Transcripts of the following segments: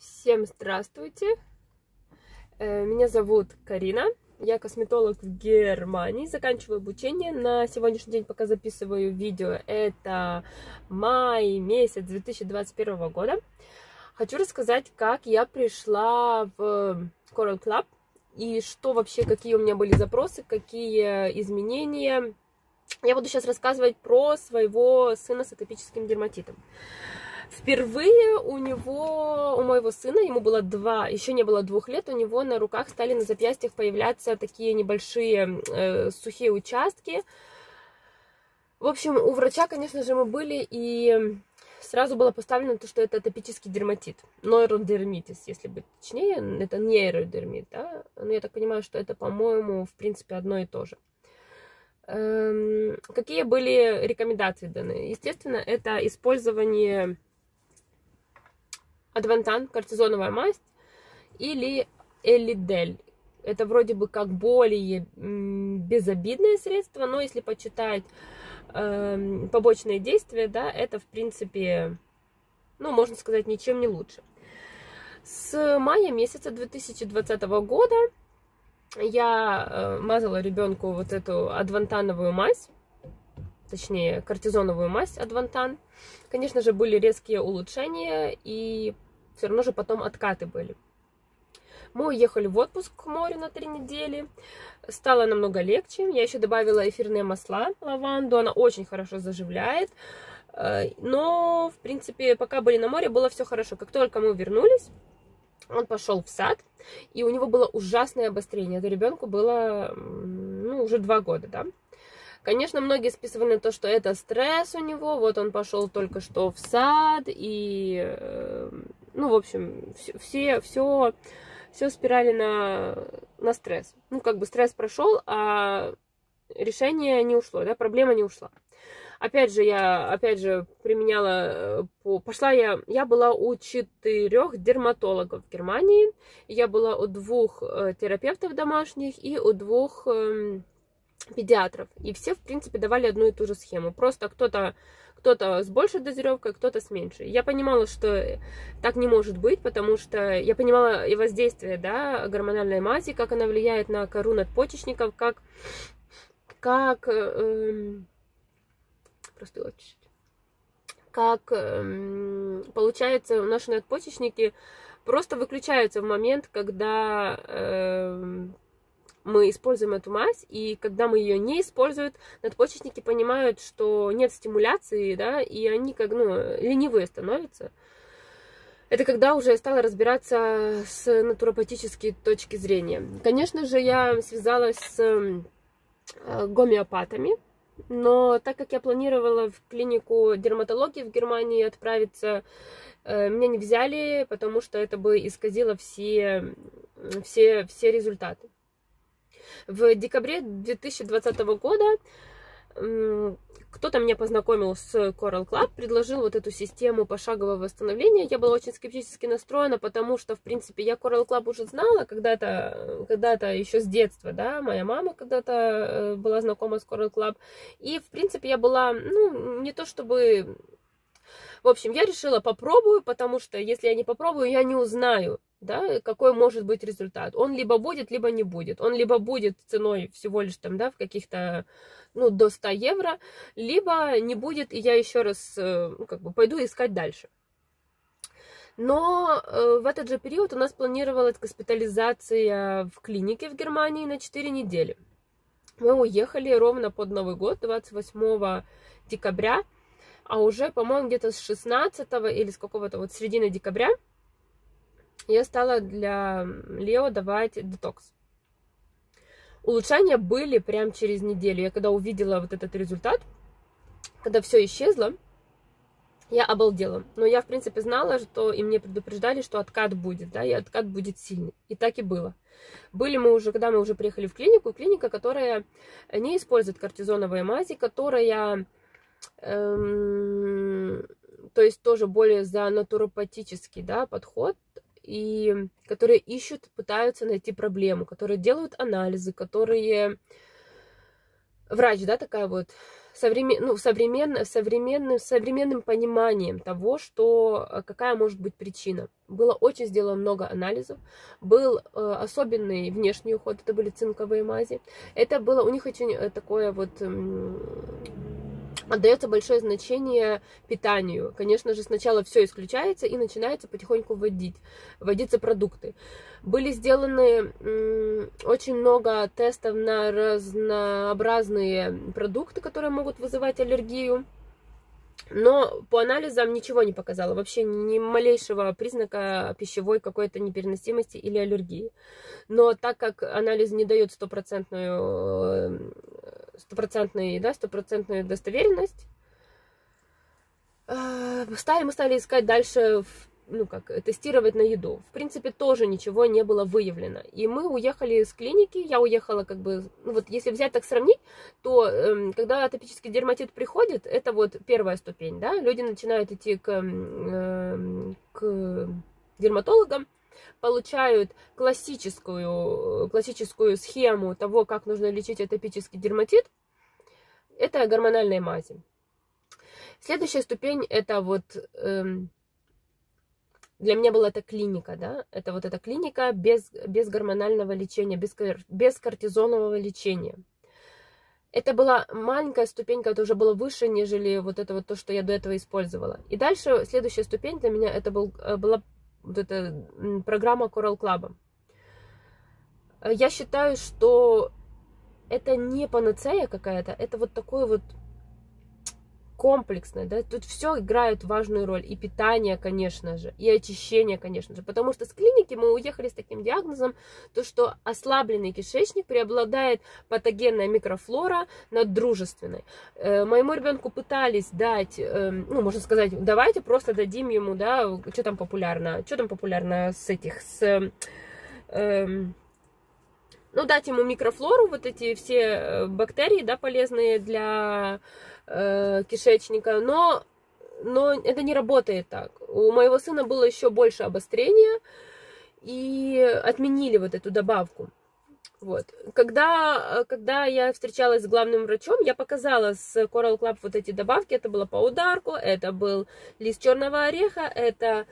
Всем здравствуйте! Меня зовут Карина, я косметолог в Германии, заканчиваю обучение. На сегодняшний день, пока записываю видео, это май месяц 2021 года. Хочу рассказать, как я пришла в Coral Club и что вообще, какие у меня были запросы, какие изменения. Я буду сейчас рассказывать про своего сына с атопическим дерматитом. Впервые у моего сына, ему было еще не было 2 лет, у него на руках стали на запястьях появляться такие небольшие сухие участки. В общем, у врача, конечно же, мы были, и сразу было поставлено то, что это атопический дерматит, нейродермитис, если быть точнее, это нейродермит, да? Но я так понимаю, что это, по-моему, в принципе, одно и то же. Какие были рекомендации даны? Естественно, это использование Адвантан, кортизоновая мазь, или Элидель. Это вроде бы как более безобидное средство, но если почитать побочные действия, да, это в принципе, ну, можно сказать, ничем не лучше. С мая месяца 2020 года я мазала ребенку вот эту адвантановую мазь, точнее кортизоновую мазь Адвантан. Конечно же, были резкие улучшения, и все равно же потом откаты были. Мы уехали в отпуск к морю на 3 недели. Стало намного легче. Я еще добавила эфирные масла, лаванду. Она очень хорошо заживляет. Но, в принципе, пока были на море, было все хорошо. Как только мы вернулись, он пошел в сад, и у него было ужасное обострение. Это ребенку было, ну, уже 2 года, да. Конечно, многие списывали на то, что это стресс у него, вот он пошел только что в сад, и, ну, в общем, все спирали на стресс. Ну, как бы стресс прошел, а решение не ушло, да, проблема не ушла. Опять же, я применяла, я была у 4 дерматологов в Германии, я была у 2 терапевтов домашних и у 2 педиатров. И все, в принципе, давали одну и ту же схему. Просто кто-то с большей дозировкой, кто-то с меньшей. Я понимала, что так не может быть, потому что я понимала и воздействие, да, гормональной мази, как она влияет на кору надпочечников, как получается, наши надпочечники просто выключаются в момент, когда мы используем эту мазь, и когда мы ее не используем, надпочечники понимают, что нет стимуляции, да, и они как, ну, ленивые становятся. Это когда уже я стала разбираться с натуропатической точки зрения. Конечно же, я связалась с гомеопатами, но так как я планировала в клинику дерматологии в Германии отправиться, меня не взяли, потому что это бы исказило все результаты. В декабре 2020 года кто-то меня познакомил с Coral Club, предложил вот эту систему пошагового восстановления. Я была очень скептически настроена, потому что, в принципе, я Coral Club уже знала когда-то еще с детства, да, моя мама когда-то была знакома с Coral Club, и, в принципе, я была, ну, не то чтобы... В общем, я решила попробую, потому что если я не попробую, я не узнаю, да, какой может быть результат. Он либо будет, либо не будет. Он либо будет ценой всего лишь там, да, в каких-то, ну, до 100 евро, либо не будет, и я еще раз, ну, как бы пойду искать дальше. Но в этот же период у нас планировалась госпитализация в клинике в Германии на 4 недели. Мы уехали ровно под Новый год, 28 декабря, а уже, по-моему, где-то с 16 или с какого-то вот середины декабря я стала для Лео давать детокс. Улучшения были прям через неделю. Я когда увидела вот этот результат, когда все исчезло, я обалдела. Но я, в принципе, знала, что и мне предупреждали, что откат будет, да, и откат будет сильный. И так и было. Когда мы уже приехали в клинику, клиника, которая не использует кортизоновые мази, которая... то есть тоже более за натуропатический, да, подход, и которые ищут, пытаются найти проблему, которые делают анализы, которые... Врач, да, такая вот современным пониманием того, что, какая может быть причина. Было очень сделано много анализов, был особенный внешний уход, это были цинковые мази. Это было у них очень такое вот... Отдается большое значение питанию. Конечно же, сначала все исключается и начинается потихоньку вводиться продукты. Были сделаны очень много тестов на разнообразные продукты, которые могут вызывать аллергию. Но по анализам ничего не показало, вообще ни малейшего признака пищевой какой-то непереносимости или аллергии. Но так как анализ не дает стопроцентную достоверность, мы стали искать дальше, тестировать на еду. В принципе, тоже ничего не было выявлено. И мы уехали из клиники, я уехала если взять так сравнить, то когда атопический дерматит приходит, это вот первая ступень, да, люди начинают идти к дерматологам, получают классическую схему того, как нужно лечить атопический дерматит, это гормональные мази. Следующая ступень, это вот... Для меня была это клиника, да, это вот эта клиника без гормонального лечения, без кортизонового лечения. Это была маленькая ступенька, это уже было выше, нежели вот это вот то, что я до этого использовала. И дальше следующая ступень для меня, это была вот эта программа Coral Club. Я считаю, что это не панацея какая-то, это вот такой вот комплексное, да, тут все играет важную роль, и питание, конечно же, и очищение, конечно же, потому что с клиники мы уехали с таким диагнозом, то, что ослабленный кишечник преобладает патогенная микрофлора над дружественной. Моему ребенку пытались дать, можно сказать, давайте просто дадим ему, да, что там популярно дать ему микрофлору, вот эти все бактерии, да, полезные для кишечника, но это не работает так. У моего сына было еще больше обострения, и отменили вот эту добавку. Вот. Когда я встречалась с главным врачом, я показала с Coral Club вот эти добавки. Это было паударку, это был лист черного ореха, это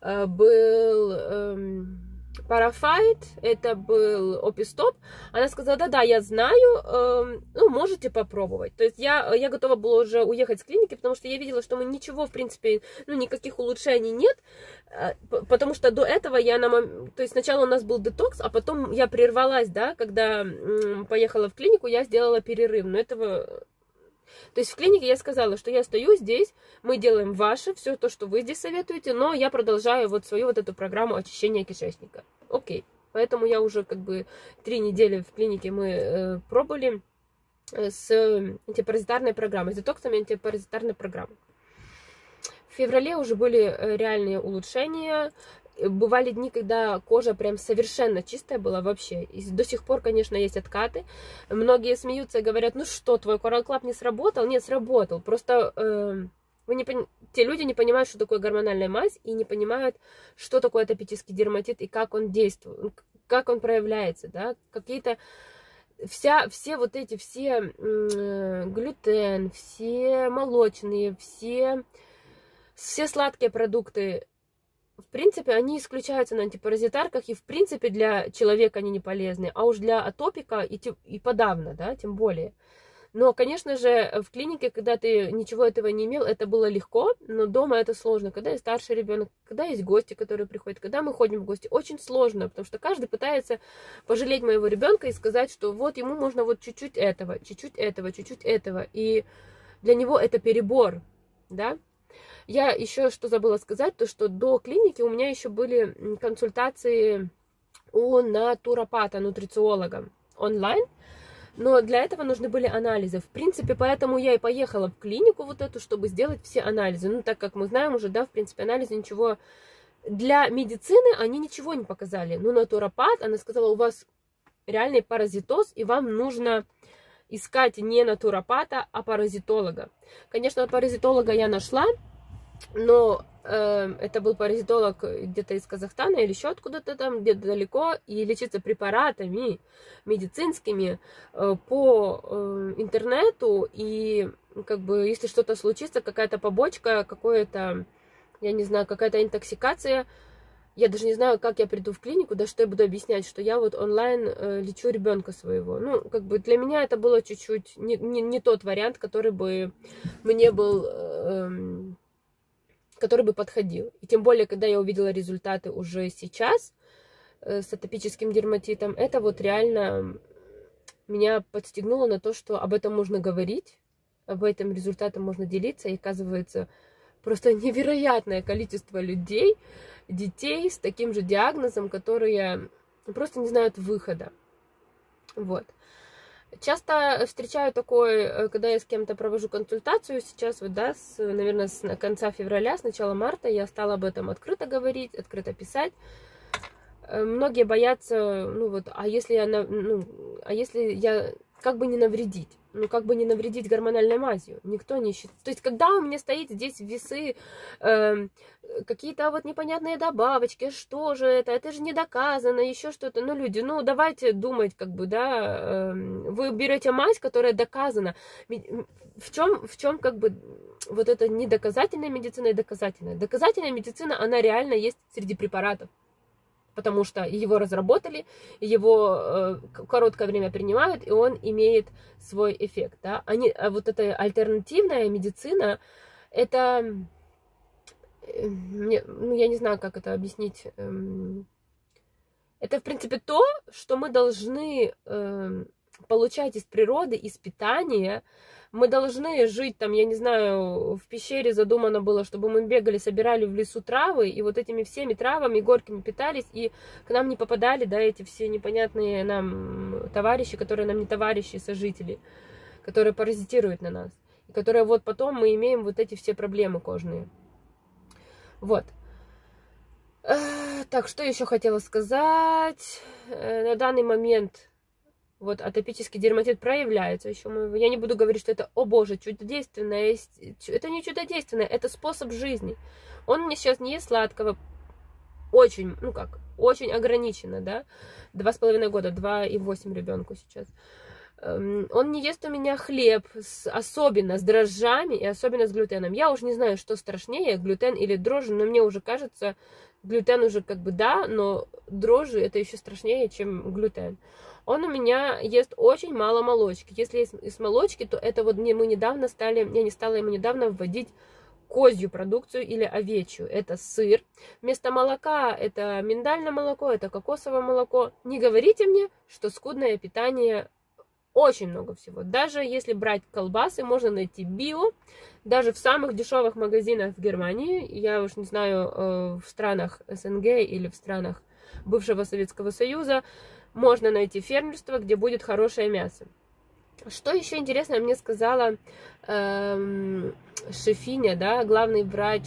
был... парафайт, это был опистоп. Она сказала, да, я знаю, можете попробовать. То есть я готова была уже уехать с клиники, потому что я видела, что мы ничего, в принципе, никаких улучшений нет, потому что до этого то есть сначала у нас был детокс, а потом я прервалась, да, когда поехала в клинику, я сделала перерыв, но этого... То есть в клинике я сказала, что я стою здесь, мы делаем все то, что вы здесь советуете, но я продолжаю вот свою вот эту программу очищения кишечника. Окей. Поэтому я уже 3 недели в клинике мы пробовали с антипаразитарной программой, с детоксом и антипаразитарной программой. В феврале уже были реальные улучшения. Бывали дни, когда кожа прям совершенно чистая была вообще. И до сих пор, конечно, есть откаты. Многие смеются и говорят, ну что, твой Coral Club не сработал? Нет, сработал. Просто те люди не понимают, что такое гормональная мазь, и не понимают, что такое атопический дерматит, и как он действует, как он проявляется, да, какие-то... все глютен, все молочные, все сладкие продукты, в принципе, они исключаются на антипаразитарках, и в принципе для человека они не полезны, а уж для атопика и подавно, да, тем более. Но, конечно же, в клинике, когда ты ничего этого не имел, это было легко, но дома это сложно. Когда есть старший ребенок, когда есть гости, которые приходят, когда мы ходим в гости, очень сложно, потому что каждый пытается пожалеть моего ребенка и сказать, что вот ему можно вот чуть-чуть этого, чуть-чуть этого, чуть-чуть этого. И для него это перебор, да. Я еще что забыла сказать, то что до клиники у меня еще были консультации у натуропата, нутрициолога онлайн, но для этого нужны были анализы. В принципе, поэтому я и поехала в клинику вот эту, чтобы сделать все анализы. Ну, так как мы знаем уже, да, в принципе, анализы ничего... Для медицины они ничего не показали. Но натуропат, она сказала, у вас реальный паразитоз, и вам нужно... искать не натуропата, а паразитолога. Конечно, паразитолога я нашла, но это был паразитолог где-то из Казахстана или еще откуда-то там, где-то далеко, и лечиться препаратами медицинскими по интернету, и как бы если что-то случится, какая-то побочка, какое-то, я не знаю, какая-то интоксикация, я даже не знаю, как я приду в клинику, да что я буду объяснять, что я вот онлайн лечу ребенка своего. Ну, как бы для меня это было чуть-чуть не тот вариант, который бы мне был, который бы подходил. И тем более, когда я увидела результаты уже сейчас с атопическим дерматитом, это вот реально меня подстегнуло на то, что об этом можно говорить, об этом результатом можно делиться, и оказывается, просто невероятное количество людей, детей с таким же диагнозом, которые просто не знают выхода. Вот. Часто встречаю такое, когда я с кем-то провожу консультацию, сейчас вот, да, наверное, с конца февраля, с начала марта я стала об этом открыто говорить, открыто писать. Многие боятся, ну вот, а если я как бы не навредить? Ну, как бы не навредить гормональной мазью. Никто не считает. То есть, когда у меня стоит здесь весы, какие-то вот непонятные добавочки, что же это? Это же не доказано, еще что-то. Ну, люди, ну, давайте думать, как бы, да, вы берете мазь, которая доказана. В чем как бы вот это недоказательная медицина и доказательная? Доказательная медицина, она реально есть среди препаратов. Потому что его разработали, его короткое время принимают, и он имеет свой эффект. Да? А вот эта альтернативная медицина, это, ну, я не знаю, как это объяснить. Это, в принципе, то, что мы должны получать из природы, из питания. Мы должны жить там, я не знаю, в пещере задумано было, чтобы мы бегали, собирали в лесу травы, и вот этими всеми травами горькими питались, и к нам не попадали, да, эти все непонятные нам товарищи, которые нам не товарищи, сожители, которые паразитируют на нас, и которые вот потом мы имеем вот эти все проблемы кожные. Вот. Так, что еще хотела сказать? На данный момент... Вот атопический дерматит проявляется еще. Я не буду говорить, что это, о боже, чудодейственное. Это не чудодейственное, это способ жизни. Он мне сейчас не ест сладкого. Очень, ну как, очень ограниченно, да. 2,5 года, 2,8 ребенку сейчас. Он не ест у меня хлеб, особенно с дрожжами и особенно с глютеном. Я уже не знаю, что страшнее, глютен или дрожжи, но мне уже кажется, глютен уже как бы да, но дрожжи это еще страшнее, чем глютен. Он у меня ест очень мало молочки. Если есть из молочки, то это вот мы недавно я не стала ему недавно вводить козью продукцию или овечью. Это сыр. Вместо молока это миндальное молоко, это кокосовое молоко. Не говорите мне, что скудное питание, очень много всего. Даже если брать колбасы, можно найти био. Даже в самых дешевых магазинах в Германии, я уж не знаю, в странах СНГ или в странах бывшего Советского Союза, можно найти фермерство, где будет хорошее мясо. Что еще интересно, мне сказала шефиня, да, главный врач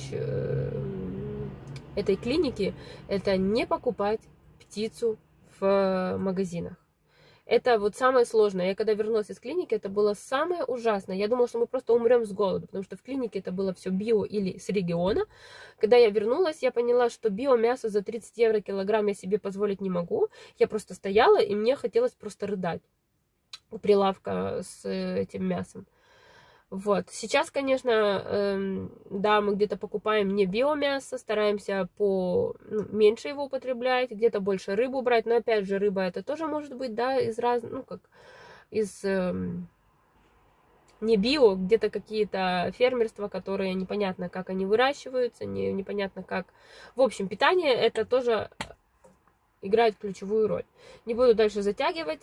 этой клиники, это не покупать птицу в магазинах. Это вот самое сложное. Я когда вернулась из клиники, это было самое ужасное. Я думала, что мы просто умрем с голоду, потому что в клинике это было все био или с региона. Когда я вернулась, я поняла, что биомясо за 30 евро килограмм я себе позволить не могу. Я просто стояла, и мне хотелось просто рыдать у прилавка с этим мясом. Вот. Сейчас, конечно, да, мы где-то покупаем не биомясо, стараемся меньше его употреблять, где-то больше рыбу брать, но опять же, рыба это тоже может быть, да, из разных, ну, как, из не био, где-то какие-то фермерства, которые непонятно, как они выращиваются, непонятно как. В общем, питание это тоже играет ключевую роль. Не буду дальше затягивать.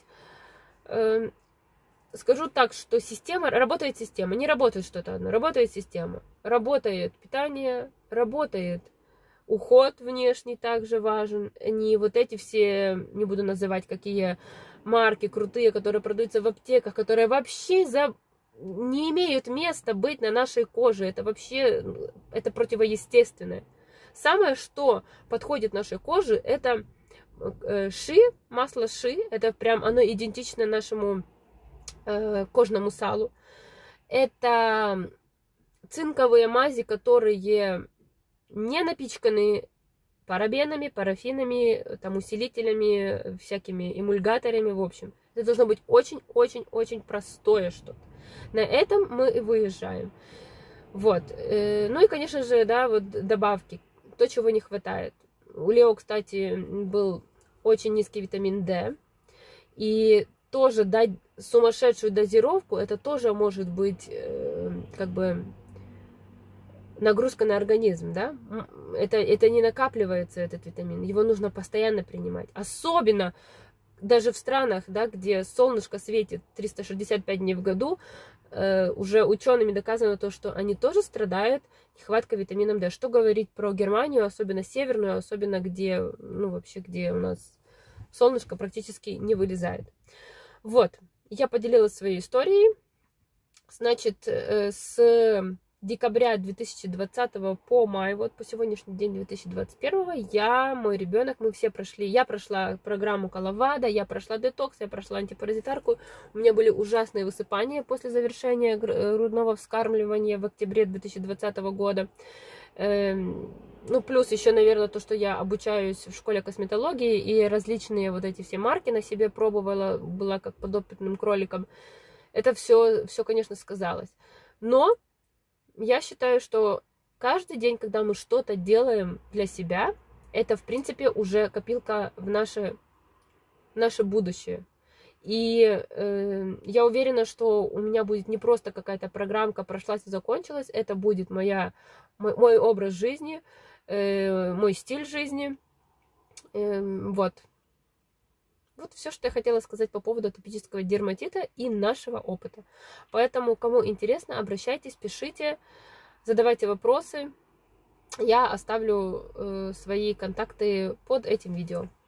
Скажу так, что работает система, не работает что-то одно, работает система. Работает питание, работает уход внешний, также важен. Не вот эти все, не буду называть, какие марки крутые, которые продаются в аптеках, которые вообще не имеют места быть на нашей коже. Это вообще, это противоестественное. Самое, что подходит нашей коже, это ши, масло ши. Это прям оно идентично нашему кожному салу. Это цинковые мази, которые не напичканы парабенами, парафинами, там, усилителями, всякими эмульгаторами, в общем. Это должно быть очень-очень-очень простое что-то. На этом мы и выезжаем. Вот. Ну и, конечно же, да, вот добавки. То, чего не хватает. У Лео, кстати, был очень низкий витамин D. И тоже дать сумасшедшую дозировку, это тоже может быть, как бы, нагрузка на организм, да, это не накапливается, этот витамин, его нужно постоянно принимать, особенно даже в странах, да, где солнышко светит 365 дней в году, уже учеными доказано то, что они тоже страдают нехваткой витамина D. Что говорить про Германию, особенно северную, особенно где, ну, вообще, где у нас солнышко практически не вылезает. Вот, я поделилась своей историей, значит, с декабря 2020 по май, вот по сегодняшний день 2021, мой ребенок, мы все прошли, я прошла программу Каlavada, я прошла детокс, я прошла антипаразитарку, у меня были ужасные высыпания после завершения грудного вскармливания в октябре 2020 года. Ну, плюс еще, наверное, то, что я обучаюсь в школе косметологии и различные вот эти все марки на себе пробовала, была как подопытным кроликом. Это все, конечно, сказалось. Но я считаю, что каждый день, когда мы что-то делаем для себя, это, в принципе, уже копилка в наше будущее. И я уверена, что у меня будет не просто какая-то программка прошлась и закончилась, это будет мой образ жизни, мой стиль жизни. Вот. Вот все, что я хотела сказать по поводу атопического дерматита и нашего опыта. Поэтому, кому интересно, обращайтесь, пишите, задавайте вопросы. Я оставлю свои контакты под этим видео.